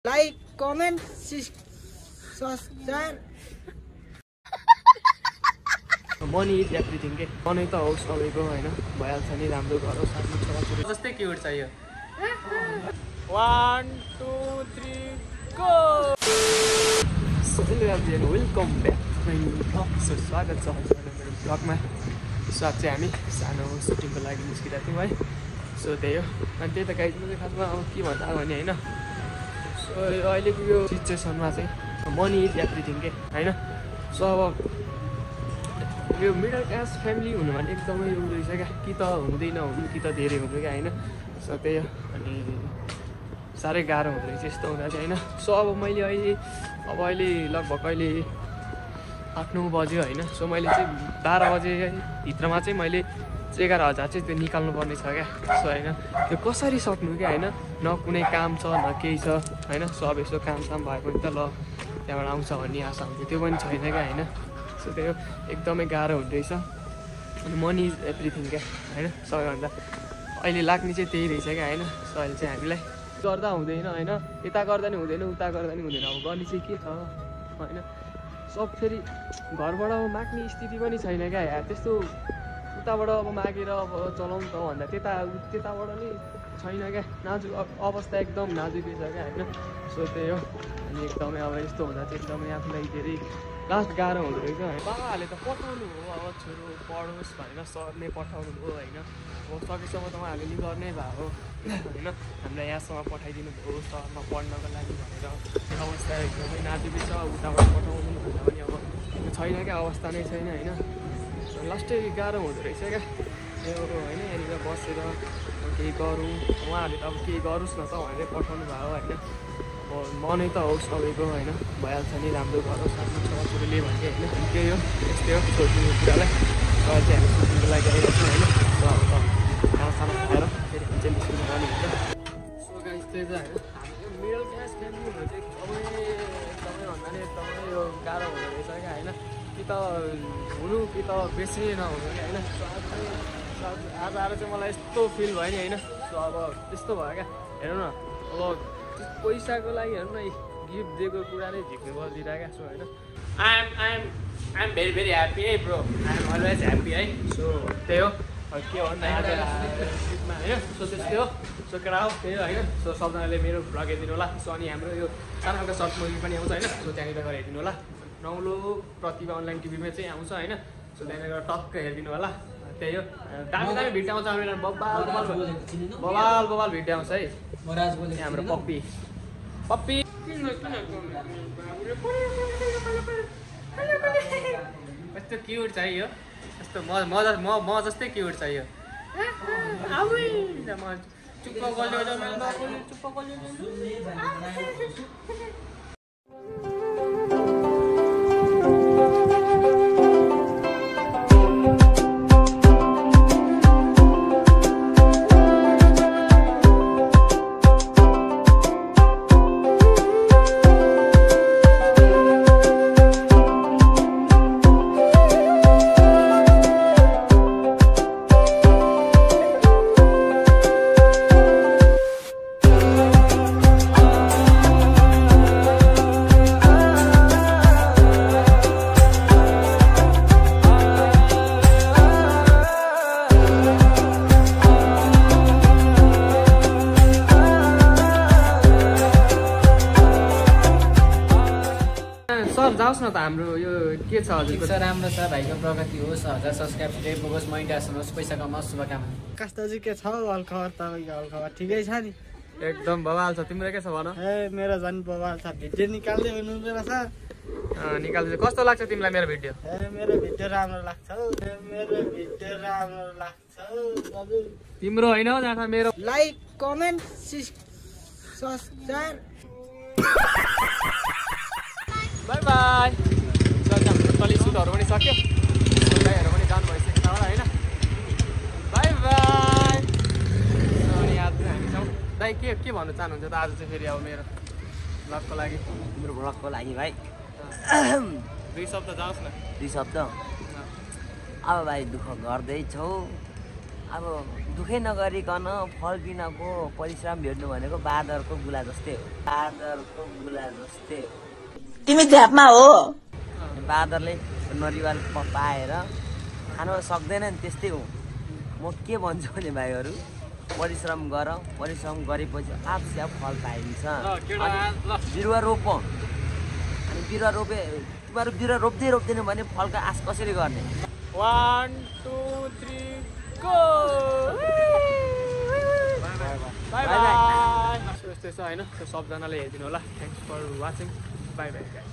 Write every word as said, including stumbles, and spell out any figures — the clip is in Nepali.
Like, comment, subscribe. Money is everything के money त होस् सबैको हैन भइहाल्छ नि राम्रो घर होस् आफ्नो छोराछोरी जस्तै क्युट चाहियो one two three go So hello everyone welcome back to my new vlog so स्वागत छ हजुरहरुको मेरो भ्लगमा सो आज चाहिँ हामी सानो सुटिङको लागि निस्किरहेको थियौं है सो त्यही हो अनि त्यही त गाइज म चाहिँ खासमा अब के भन्दा भने हैन सो अहिलेको यो सिचुएसनमा चाहिँ मनी इज एभ्रिथिङ के हैन सो अब यो मिडल क्लास फ्यामिली हुनु भने एकदमै यो रहेछ क्या कि त हुँदैन हुनु कि त धेरै हुँदैन क्या हैन सो त्यही हो अनि साह्रै गाह्रो हुँदो रहेछ यस्तो हुँदा चाहिँ हैन सो अब मैले अहिले अब अहिले लगभग अहिले आठ नौ बज्यो हैन सो मैले चाहिँ बाह्र बजे भित्रमा चाहिँ मैले एघार हजार चाहिँ त्यो निकाल्नु पर्ने छ क्या सो हैन त्यो कसरी सक्नु क्या हैन न कुनै काम छ न केही छ हैन सो अब यसो काम साम भए पनि त ल त्यहाँबाट आउँछ भन्ने आशा हुन्छ त्यो पनि छैन क्या हैन सो त्यो एकदमै गाह्रो हुँदो रहेछ अनि मनी इज एभ्रिथिङ क्या हैन सबैभन्दा अहिले लाग्ने चाहिँ त्यही रहेछ क्या हैन सो अहिले चाहिँ हामीलाई गर्दा हुँदैन हैन यता गर्दा नि हुँदैन उता गर्दा नि हुँदैन अब गर्ने चाहिँ के छ हैन सब फेरि घरबाट अब माग्ने स्थिति पनि छैन क्या यार त्यस्तो उताबाट अब मागेर अब चलाउँ त भन्दा त्यता त्यताबाट नि छैन क्या नाजुक अवस्था एकदम नाजुकै छ क्या हैन सो त्यही हो अनि एकदमै अब यस्तो हुँदा चाहिँ एकदमै आफूलाई धेरै लास्ट गाह्रो हुँदो रहेछ है बाबाहरूले त पठाउनु हो अब छोरो पढोस् भनेर सरले पठाउनु हो होइन अब सकेसम्म त उहाँहरूले नि गर्नै भएको होइन हामीलाई यहाँसम्म पठाइदिनु भयो सहरमा पढ्नको लागि भनेर अवस्था एकदमै नाजुकै छ उताबाट पठाउनु भन्दा पनि अब छैन क्या अवस्था नै छैन होइन लास्टै गाह्रो हुँदो रहेछ क्या यो होइन यहाँनिर बसेर केही गरौँ उहाँहरूले त अब केही गरोस् न त भनेर पठाउनु भयो होइन अब मनै त होस् सबैको होइन भइहाल्छ नि राम्रो घर होस् आफ्नो छोराछोरीले भन्ने होइन त्यही हो यस्तै हो सोच्ने कुरालाई अब चाहिँ हामी सुटिङको लागि आइरहेको छौँ होइन अब त खानासाना खाएर फेरि हामी चाहिँ निस्किनु पर्ने हुन्छ सो गाइस त्यही चाहिँ होइन हाम्रो मिडल क्लास फ्यामिली हुनु चाहिँ एकदमै एकदमै भन्दा नि एकदमै यो गाह्रो हुँदो रहेछ क्या होइन कि त हुनु कि त बेसी नहुनु क्या होइन सो आज चाहिँ आज आएर चाहिँ मलाई यस्तो फिल भयो नि होइन सो अब यस्तो भयो क्या हेर्नु न अब पैसाको लागि हेर्नु न गिफ्ट दिएको कुरा नै झिक्नु बजिरहेको क्या सो होइन I'm I'm I'm very very happy है ब्रो आइएम अलवेज ह्याप्पी है सो त्यही हो के भन्दा आज ट्रिपमा होइन सो त्यस्तै हो सो केटा हो त्यही हो होइन सो सबजनाले मेरो भ्लग हेरिदिनु होला सो अनि हाम्रो यो सानो खालको सर्ट मुभी पनि आउँछ होइन सो त्यहाँनिर गएर हेरिदिनु होला नौलो प्रतिभा अनलाइन टिभीमा चाहिँ आउँछ होइन सो त्यहाँनिर टक्क हेरिदिनु होला त्यही हो दामी दामी भिडियो आउँछ हाम्रो बबाल बबाल बबाल बबाल भिडियो आउँछ है हाम्रो पप्पी पप्पी कस्तो क्युट चाहियो यस्तो म म म जस्तै क्युट चाहियो चुप्प गल्यो चुप्प गल्यो जाओस् न त हाम्रो यो के छ हजुरको छ राम्रो छ भाइको प्रगति होस् हजार सब्सक्राइब पुगोस् मोनिटाइजेसन होस् पैसा कमाओस् शुभकामना कस्तो चाहिँ के छ हलखबर तपाईँको हलखबर ठिकै छ नि एकदम बवाल छ तिम्रो के छ भन ए मेरो झन् बवाल छ भिडियो निकाल्दै हुनु रहेछ निकाल्दै कस्तो लाग्छ तिमीलाई मेरो भिडियो ए मेरो भिडियो राम्रो लाग्छ मेरो भिडियो राम्रो लाग्छ हजुर तिम्रो होइन जहाँ मेरो like comment subscribe bye bye हाम्रो तली सुटहरू पनि सक्यो दाइहरू पनि जानु भइसक्यो होला होइन बाई बाई अनि आज चाहिँ हामी छौँ दाइ के के भन्नु चाहनुहुन्छ त आज चाहिँ फेरि अब मेरो भ्लगको लागि मेरो भ्लगको लागि भाइ दुई शब्द जाओस् न दुई शब्द अब भाइ दुःख गर्दैछौ अब दुःखै नगरिकन फल बिनाको परिश्रम भेट्नु भनेको बाँदरको गुला जस्तै हो बाँदरको गुला जस्तै हो तिमी झ्यापमा हो बाँदरले नरिवल पाएर खान सक्दैन नि त्यस्तै हो म के भन्छु भने भाइहरू परिश्रम गर परिश्रम गरेपछि आफै आफ फल पाइन्छ बिरुवा रोप अनि बिरुवा रोपे तिमीहरू बिरुवा रोप्दै रोप्दैन भने फलको आश कसरी गर्ने one two three go bye bye यस्तो छ होइन सबजनाले हेरिदिनु होला thanks for watching bye by